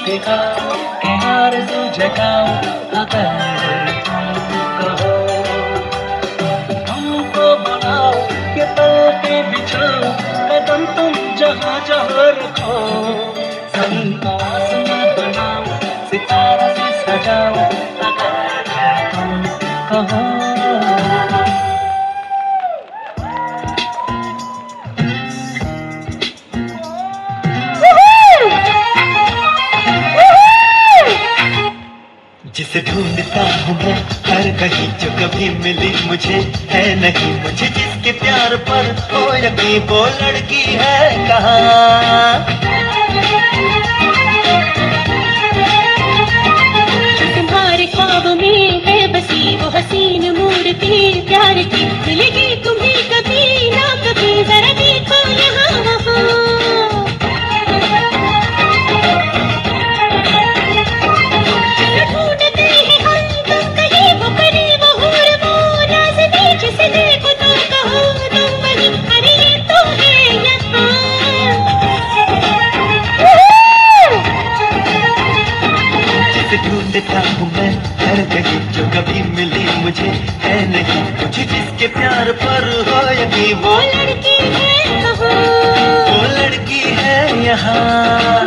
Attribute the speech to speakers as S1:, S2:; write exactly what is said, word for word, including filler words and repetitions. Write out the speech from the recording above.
S1: इश्क़ के आरज़ू जगाओ अगर तुम कहो। हमको बनाओ कि पलके बिछाओ, कदम तुम जहाँ जहाँ रखो। ज़मीन को आसमां बनाओ, सितारों से सजाओ अगर तुम कहो। जिसे ढूंढता हूँ मैं हर कहीं, जो कभी मिली मुझे है नहीं। मुझे जिसके प्यार पर हो यकीन, वो लड़की है कहाँ।
S2: तुम्हारे ख्वाब में है बसी वो हसीन मूर्ति प्यार की, मिलेगी तुम्हें कभी ना कभी, जरा देखो यहाँ वहाँ।
S1: ढूंढता हूँ मैं हर कहीं, जो कभी मिली मुझे है नहीं। मुझे जिसके प्यार पर हो यकीन,
S2: वो लड़की है कहाँ,
S1: वो लड़की है यहाँ।